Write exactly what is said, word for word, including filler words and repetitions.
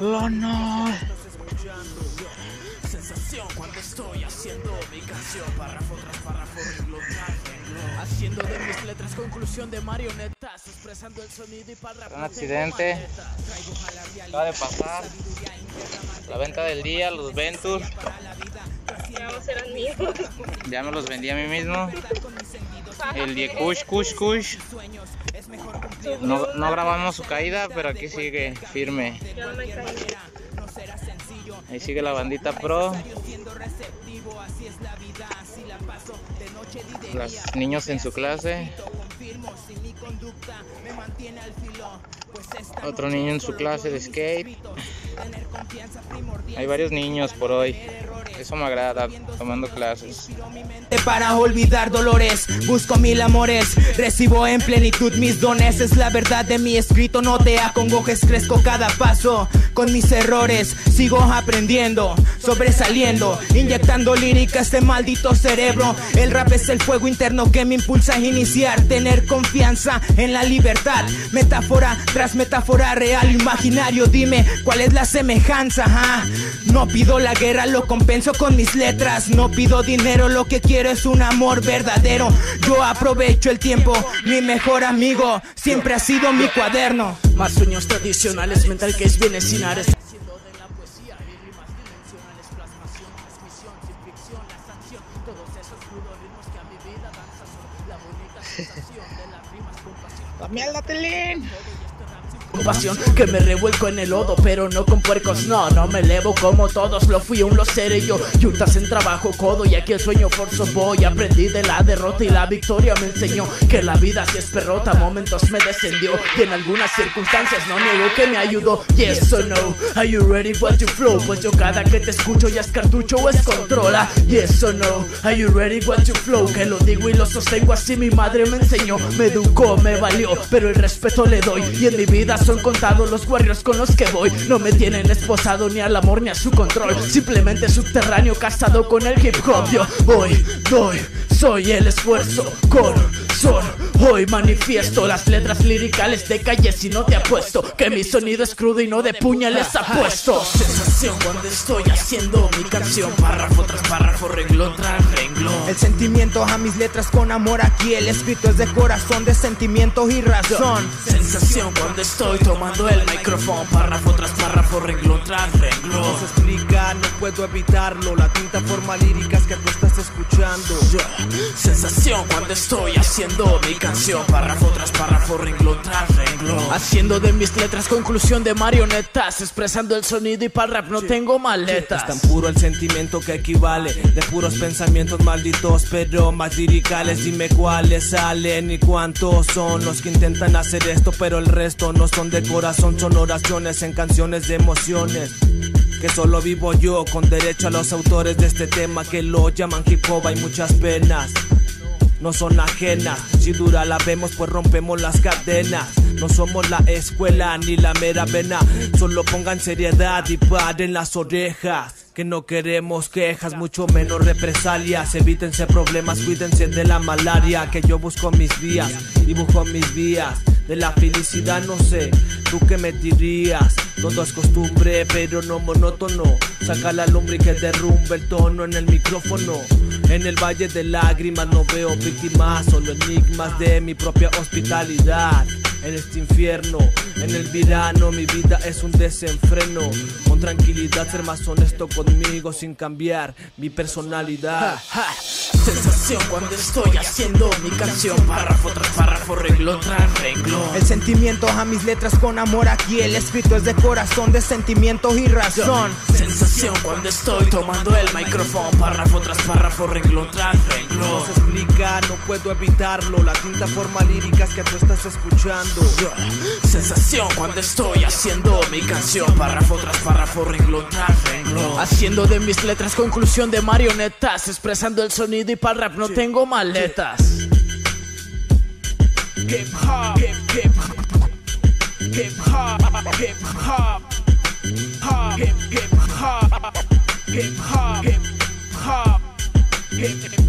Lona. Sensación cuando estoy haciendo mi canción, párrafo tras párrafo, renglón tras renglón, haciendo de mis letras conclusión de marionetas, expresando el sonido y párrafo. Un accidente acaba de pasar. La venta del día, los Venture. Ya eran míos. Ya me los vendí a mí mismo. El de Kush, Kush, Kush. No, no grabamos su caída, pero aquí sigue firme. Yo no me caí. Ahí sigue la bandita pro. Los niños en su clase. Otro niño en su clase de skate. Hay varios niños por hoy. Eso me agrada, tomando clases. Para olvidar dolores, busco mil amores, recibo en plenitud mis dones. Es la verdad de mi escrito, no te acongojes, crezco cada paso con mis errores. Sigo aprendiendo, sobresaliendo, inyectando lírica a este maldito cerebro. El rap es el fuego interno que me impulsa a iniciar, tener confianza en la libertad. Metáfora tras metáfora, real, imaginario, dime cuál es la semejanza. ¿Ah? No pido la guerra, lo compenso con mis letras. No pido dinero, lo que quiero es un amor verdadero. Yo aprovecho el tiempo, mi mejor amigo siempre ha sido mi cuaderno. Más sueños tradicionales, mental que es viene sin ares. Haciendo de la poesía y rimas dimensionales, plasmación, transmisión, sin ficción, la sanción. Todos esos crudos ritmos que a mi vida dan sazón. La bonita sensación de las rimas con pasión. ¡La mierda, Telín! Pasión que me revuelco en el lodo, pero no con puercos, no, no me elevo como todos, lo fui, aún lo seré yo. Yutas en trabajo codo y aquí el sueño forzo voy. Aprendí de la derrota y la victoria me enseñó que la vida si es perrota, momentos me descendió y en algunas circunstancias no niego que me ayudó. Yes or no, are you ready for to flow? Pues yo cada que te escucho ya es cartucho o es controla. Yes or no, are you ready for to flow? Que lo digo y lo sostengo así, mi madre me enseñó, me educó, me valió, pero el respeto le doy y en mi vida son contados los warriors con los que voy. No me tienen esposado ni al amor ni a su control, simplemente subterráneo casado con el hip hop. Yo voy, doy, soy el esfuerzo, corazón. Hoy manifiesto las letras liricales de calle, si no te apuesto que mi sonido es crudo y no de puñales apuesto. Sensación cuando estoy haciendo mi canción, párrafo tras párrafo, renglón tras renglón. El sentimiento a mis letras con amor, aquí el escrito es de corazón, de sentimiento y razón. Sensación cuando estoy tomando el micrófono, párrafo tras párrafo, renglón tras renglón. No se explica, no puedo evitarlo, la tinta forma líricas que tú estás escuchando. Yeah. Sensación cuando estoy haciendo mi canción, párrafo tras párrafo, renglón tras renglón, haciendo de mis letras conclusión de marionetas, expresando el sonido y para rap no tengo maletas. Es tan puro el sentimiento que equivale de puros pensamientos malditos, pero más liricales. Dime cuáles salen y cuántos son los que intentan hacer esto, pero el resto no son de corazón, son oraciones en canciones de emociones que solo vivo yo, con derecho a los autores de este tema que lo llaman hip hop. Hay muchas penas, no son ajenas, si dura la vemos pues rompemos las cadenas. No somos la escuela ni la mera vena, solo pongan seriedad y paren las orejas, que no queremos quejas, mucho menos represalias. Evítense problemas, cuídense de la malaria, que yo busco mis vías, dibujo mis vías. De la felicidad no sé, ¿tú qué me dirías? Todo es costumbre pero no monótono, saca la lumbre y que derrumbe el tono en el micrófono. En el valle de lágrimas no veo víctimas, solo enigmas de mi propia hospitalidad. En este infierno, en el verano mi vida es un desenfreno. Con tranquilidad ser más honesto conmigo sin cambiar mi personalidad. Ja, ja. Sensación cuando estoy haciendo mi canción, párrafo tras párrafo, renglón tras renglón. El sentimiento a mis letras con amor, aquí el escrito es de corazón, de sentimiento y razón. Sensación cuando estoy tomando el micrófono, párrafo tras párrafo, renglón tras renglón. No se explica, no puedo evitarlo, la tinta forma líricas que tú estás escuchando. Sensación cuando estoy haciendo mi canción, párrafo tras párrafo, renglón tras renglón, haciendo de mis letras conclusión de marionetas, expresando el sonido y para rap no tengo maletas. Hip hop, hip hip hip hop, hip hop, hip hip hop, hip hop, hip hop, hip